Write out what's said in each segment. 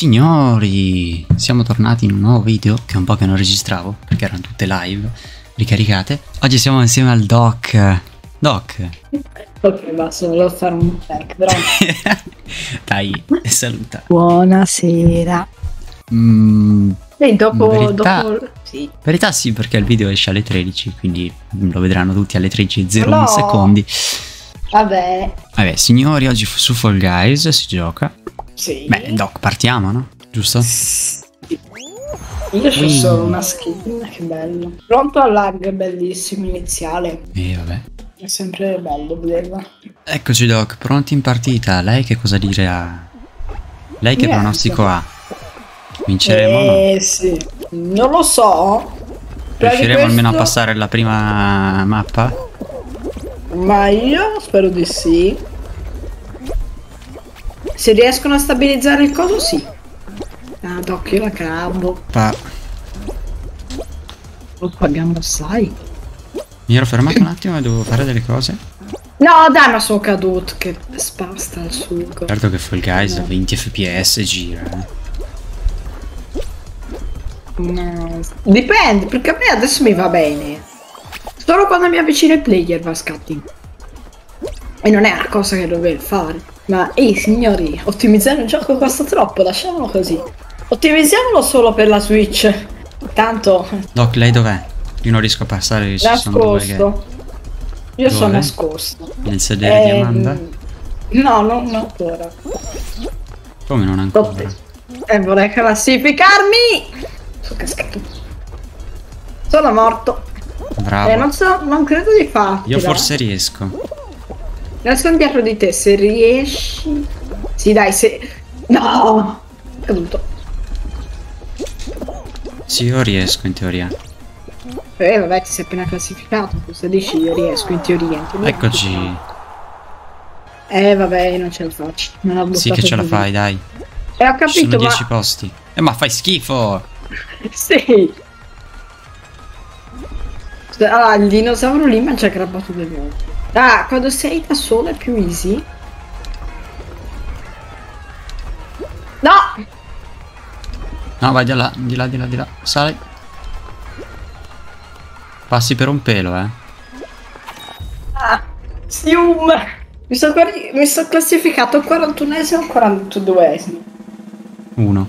Signori, siamo tornati in un nuovo video che è un po' che non registravo perché erano tutte live ricaricate. Oggi siamo insieme al Doc. Doc. Ok, basta, volevo fare un tag, però. Dai, saluta. Buonasera. E dopo, sì. Verità sì, perché il video esce alle 13, quindi lo vedranno tutti alle 13:01 No. secondi. Vabbè. Vabbè, signori, oggi su Fall Guys si gioca. Sì. Beh, Doc, partiamo, no? Giusto? Io c'ho solo una skin, che bello. Pronto al lag, bellissimo, iniziale. Vabbè. È sempre bello vederla. Eccoci Doc, pronti in partita. Lei che cosa dire ha? Lei che Niente. pronostico ha? Vinceremo o no? Sì. Non lo so. Riusciremo almeno a passare la prima mappa? Ma io spero di sì. Se riescono a stabilizzare il coso, sì. Ah, Doc, io la cavo. Lo pagando assai. Mi ero fermato un attimo e dovevo fare delle cose. No, dai, ma sono caduto. Che spasta il sugo. Certo che Fall Guys a 20 fps gira. No. Dipende, perché a me adesso mi va bene. Solo quando mi avvicina il player va a scatti. E non è una cosa che dovevo fare. Ma ehi signori, ottimizzare un gioco costa troppo, lasciamolo così. Ottimizziamolo solo per la Switch. Tanto. Doc, lei dov'è? Io non riesco a passare. Ci sono due Nascosto. Io Dove? sono nascosto. Nel sedere di Amanda? No, non ancora. Come non ancora? Vorrei classificarmi. Sono cascato. Sono morto. Bravo. Non so, non credo di farlo. Io forse riesco. Nascondo dietro di te, se riesci. Sì, dai, se. No! Caduto. Sì, io riesco in teoria. Vabbè, ti sei appena classificato. Cosa dici? Io riesco in teoria. Eccoci. Vabbè, io non ce la faccio. Non ho Sì che ce la fai, dai. Ho Ci capito, sono ma. 10 posti. Ma fai schifo! Sì. Ah, il dinosauro lì mi ha già grabbato due volte. Ah, quando sei da solo è più easy. No! No, vai di là, di là, di là, di là. Sali. Passi per un pelo, Ah, Sium! Mi sono classificato al 41esimo o 42esimo. 1.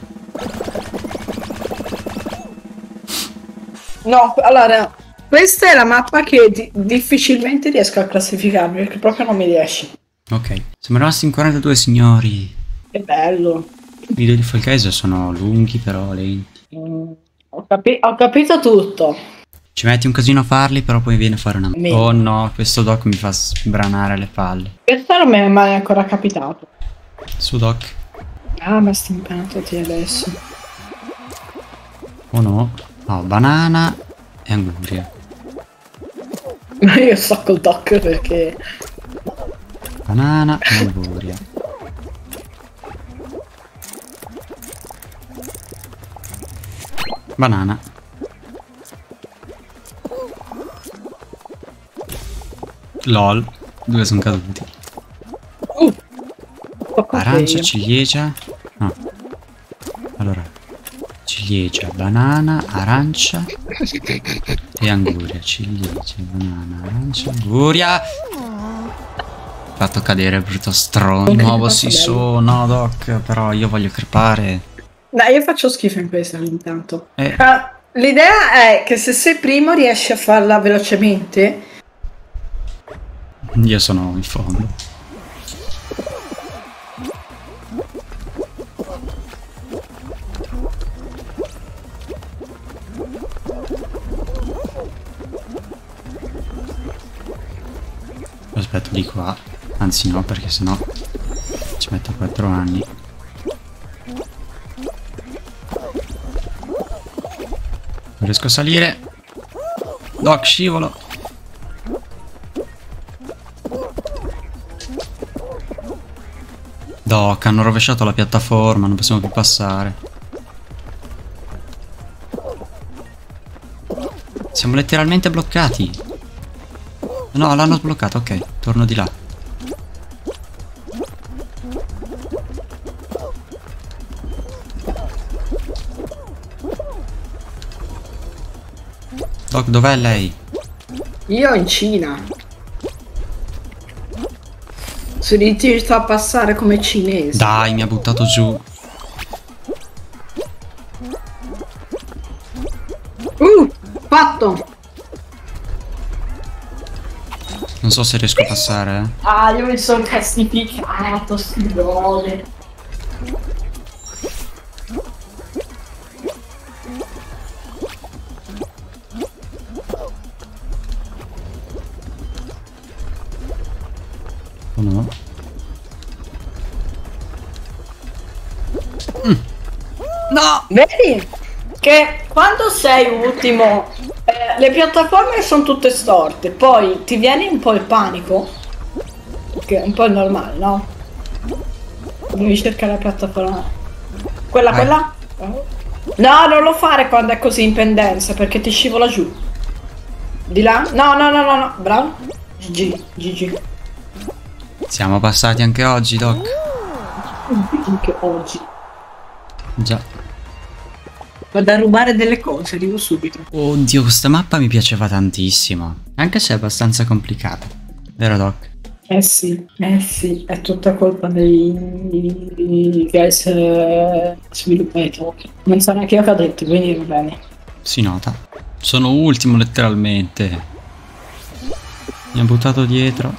No, allora, questa è la mappa che difficilmente riesco a classificarmi perché proprio non mi riesce. Ok. Siamo rimasti in 42, signori. Che bello. I video di Fall Guys sono lunghi, però lenti. Ho capito tutto. Ci metti un casino a farli, però poi viene fuori una... Meno. Oh no, questo Doc mi fa sbranare le palle. Questo non mi è mai ancora capitato. Su Doc. Ah, ma sto imparando te adesso. Oh no. No, banana e anguria. Ma io sto col doc perché. Banana e anguria. Banana. LOL. 2 sono caduti. Arancia, ciliegia. No. Allora. Ciliegia, banana, arancia e anguria. Ciliegia, banana, arancia, anguria. Fatto cadere, brutto stronzo. Nuovo si so. No, Doc, però io voglio crepare. Dai, io faccio schifo in questa intanto. L'idea è che se sei primo riesci a farla velocemente. Io sono in fondo. Aspetta di qua. Anzi no, perché sennò ci metto 4 anni. Non riesco a salire. Doc, scivolo. Doc, hanno rovesciato la piattaforma, non possiamo più passare. Siamo letteralmente bloccati. No, l'hanno sbloccato, ok. Torno di là. Doc, dov'è lei? Io in Cina. Si ritirta a passare come cinese. Dai, mi ha buttato giù. Fatto. Non so se riesco a passare, eh. Ah, io mi sono castificato, stridone. Oh no. No! Vedi che quando sei ultimo le piattaforme sono tutte storte, poi ti viene un po' il panico, che è un po' il normale, no? Devi cercare la piattaforma. Quella? No, non lo fare quando è così in pendenza perché ti scivola giù. Di là? No, bravo. GG. Siamo passati anche oggi, Doc. Anche oggi. Già. Vado a rubare delle cose, arrivo subito. Oddio, questa mappa mi piaceva tantissimo. Anche se è abbastanza complicata. Vero, Doc? Eh sì, è tutta colpa dei guys sviluppatori. Non so neanche io che ho detto, quindi va bene. Si nota. Sono ultimo letteralmente. Mi ha buttato dietro.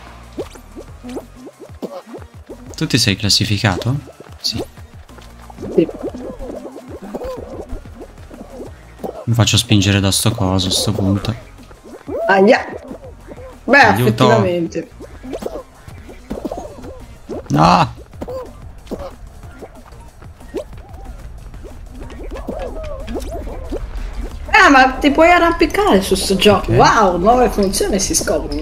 Tu ti sei classificato? Sì. Sì. Mi faccio spingere da sto coso a sto punto. Ahia. Beh, Aiuto. effettivamente. No! Ma ti puoi arrampicare su sto gioco. Ok. Wow, nuove funzioni si scoprono.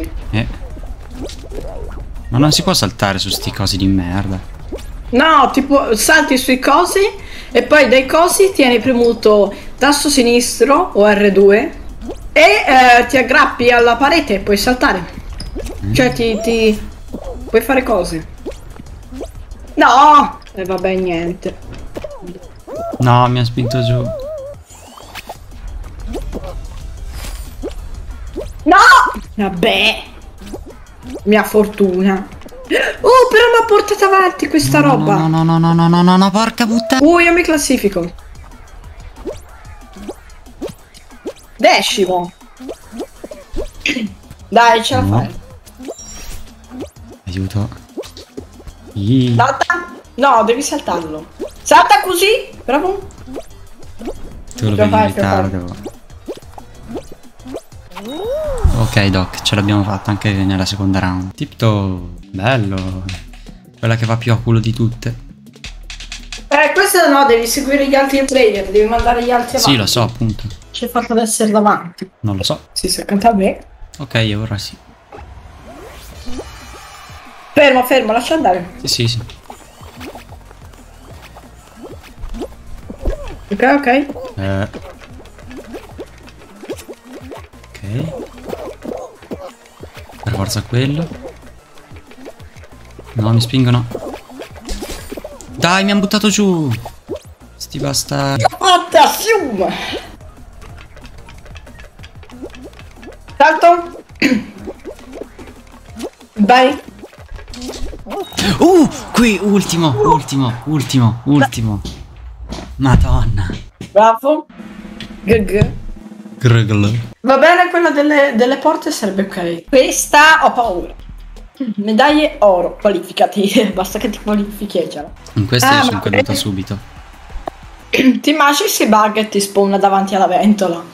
Ma non si può saltare su sti cosi di merda. No, tipo salti sui cosi e poi dai cosi tieni premuto tasto sinistro o R2 e ti aggrappi alla parete e puoi saltare. Cioè ti puoi fare cose. No! E vabbè, niente. No, mi ha spinto giù. No! Vabbè. Mia fortuna. Oh, però mi ha portato avanti questa roba. No, porca puttana. Io mi classifico. 10º. Dai, ce la fai. Aiuto. Salta. No, devi saltarlo. Salta così. Bravo. Tu lo vedi in ritardo. Ok, Doc, ce l'abbiamo fatta anche nella seconda round. Tipto, bello. Quella che va più a culo di tutte. Questo no, devi seguire gli altri player, devi mandare gli altri avanti. Sì, lo so, appunto. C'è fatto ad essere davanti. Non lo so. Si sa cantare bene. Ok, ora sì. Fermo, lascia andare. Sì. Ok. Ok. Per forza quello. No, mi spingono. Dai, mi hanno buttato giù. Sti bastardi. Fatta, fiume. Salto. Vai. Qui, ultimo. Madonna. Bravo. GG. Grgl. Va bene, quella delle porte sarebbe ok. Questa ho paura. Medaglie oro, qualificati. Basta che ti qualifichi già. In questa io sono caduto subito. Ti immagini se bug e ti spawna davanti alla ventola?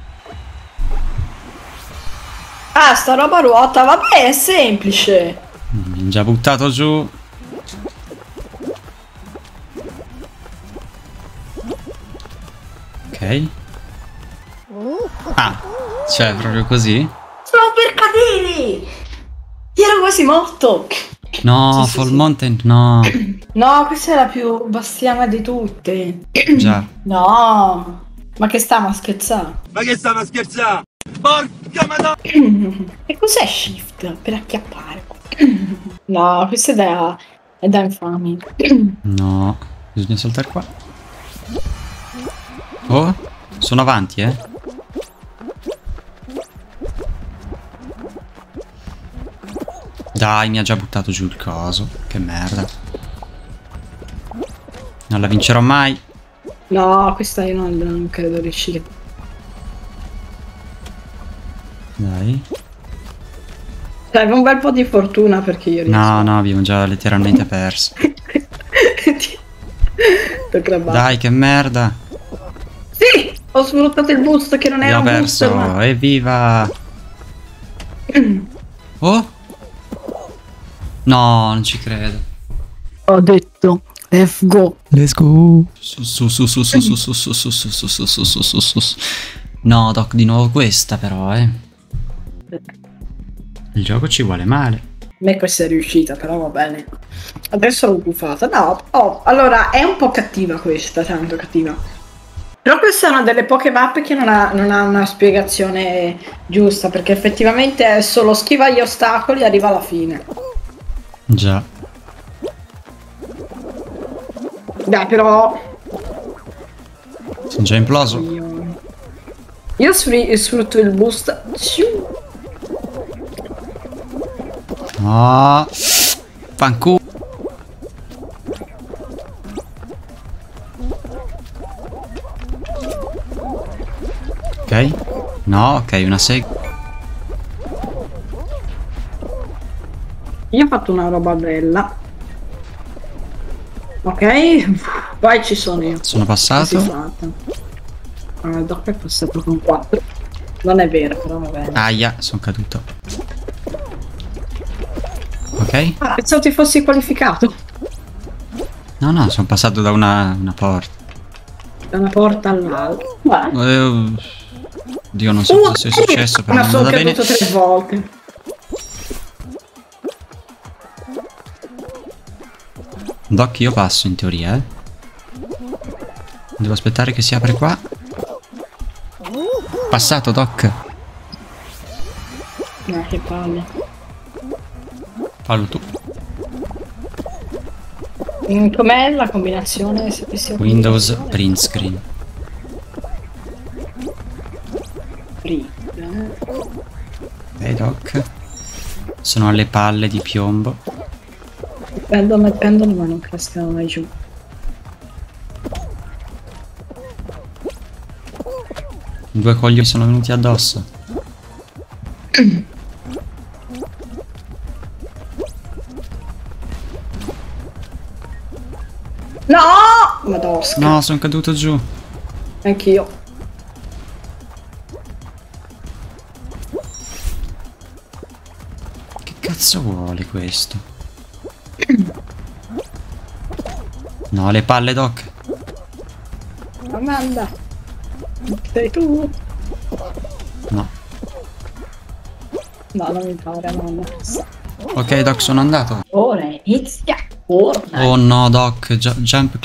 Ah, sta roba ruota, vabbè, è semplice. Mi hanno già buttato giù. Ok. Ah, cioè proprio così? Sono per cadere! Io ero quasi morto! No, Sì, Fall sì. Mountain, no. No, questa è la più bastiana di tutte. Già. No! Ma che stiamo a scherzare? Ma che stanno a scherzare? Porca madonna! E cos'è shift? Per acchiappare. No, questa è da infami. No, bisogna saltare qua. Oh, sono avanti, Dai, mi ha già buttato giù il coso. Che merda. Non la vincerò mai. No, questa io non credo riuscire. Dai. Serve un bel po' di fortuna perché io riesco. No, abbiamo già letteralmente perso. Tocca Dai, che merda. Sì, ho sfruttato il boost che non era Abbiamo un boost. perso. Ma... Evviva. Oh. No, non ci credo. Ho detto, let's go. Let's go. Su. No, Doc, di nuovo questa però, Il gioco ci vuole male. A me questa è riuscita, però va bene. Adesso l'ho buffata. No, allora è un po' cattiva questa, tanto cattiva. Però questa è una delle poche mappe che non ha una spiegazione giusta, perché effettivamente è solo schiva gli ostacoli e arriva alla fine. Già. Dai, però... Sono già imploso. Io sfrutto il boost. No. Fanculo. Ok. No, ok, una seg. Io ho fatto una roba bella. Ok, poi ci sono io. Sono passato. Dopo è passato con 4. Non è vero, però va bene. Aia, sono caduto. Ok. Ah, pensavo ti fossi qualificato. No, sono passato da una porta. Da una porta all'altra. Dio, non so cosa sia successo, però ma non sono andava bene. caduto 3 volte. Doc, io passo in teoria, Devo aspettare che si apre qua. Passato, Doc. No, che palle. Fallo tu. Com'è la combinazione? Se ti sia Windows print screen. Ok, Doc. Sono alle palle di piombo. Pendono ma non cascano mai giù. Due coglioni sono venuti addosso. No! Madosca. No, sono caduto giù. Anch'io. Che cazzo vuole questo? No, le palle, Doc. Amanda. Sei tu? No. No, non mi pare, Amanda. Ok, Doc, sono andato. Ora inizia. Fortnite. Oh no, Doc, Jump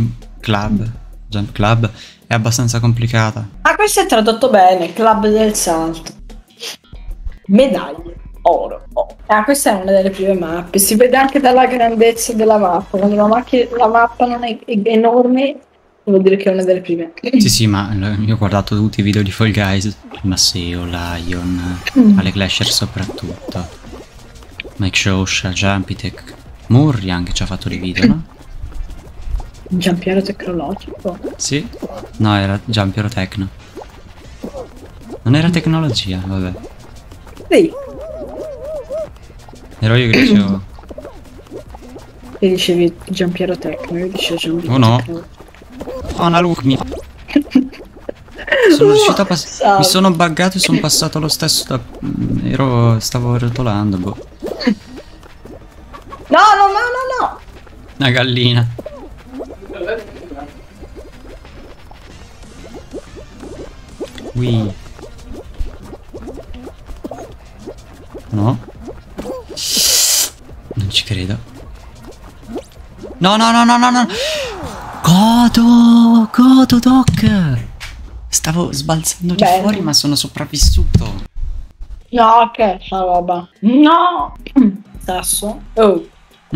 Club è abbastanza complicata. Ah, questo è tradotto bene. Club del salto. Medaglie. Oro. Ah, questa è una delle prime mappe. Si vede anche dalla grandezza della mappa. Quando la mappa non è enorme, vuol dire che è una delle prime. Sì, ma io ho guardato tutti i video di Fall Guys. Masseo, Lion, Ale Clasher soprattutto. Mike Shosha, Jumpitech. Murri anche ci ha fatto dei video, no? Giampiero tecnologico. Sì? No, era Giampiero Tecno. Non era tecnologia, vabbè. Sì. Ero io che dicevo. E dicevi Giampiero Tecno, io dicevo Giampiero Oh no. Tecno. Oh, una luce mi... Sono riuscito a passare. Mi sono buggato e sono passato lo stesso da... Stavo rotolando, boh. No. Una gallina. Ui. No. Non ci credo. No. Godo, Doc. Stavo sbalzando di fuori, ma sono sopravvissuto. No, ok, sta roba. No. Sasso. Oh.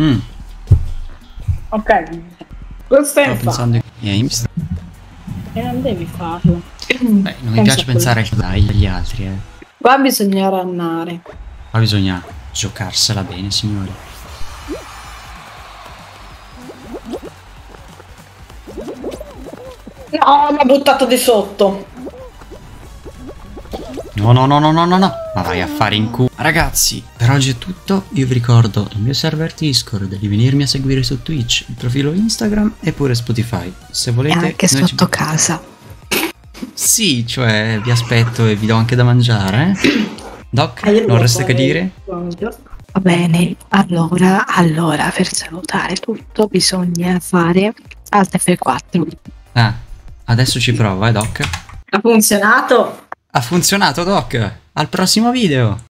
Ok. Questo è Stavo pensando ai games. E non devi farlo. Beh, non mi piace pensare agli altri, Qua bisogna rannare. Qua bisogna Giocarsela bene, signori. No, mi ha buttato di sotto. No, no, no, no, no, no, no. Ma vai a fare in culo. Ragazzi, per oggi è tutto. Io vi ricordo il mio server Discord, di venirmi a seguire su Twitch, il profilo Instagram e pure Spotify. Se volete... E anche sotto casa. Sì, cioè vi aspetto e vi do anche da mangiare. Doc, non resta che dire? Va bene, allora, per salutare tutto bisogna fare Alt F4. Ah, adesso ci provo, Doc. Ha funzionato? Ha funzionato, Doc. Al prossimo video.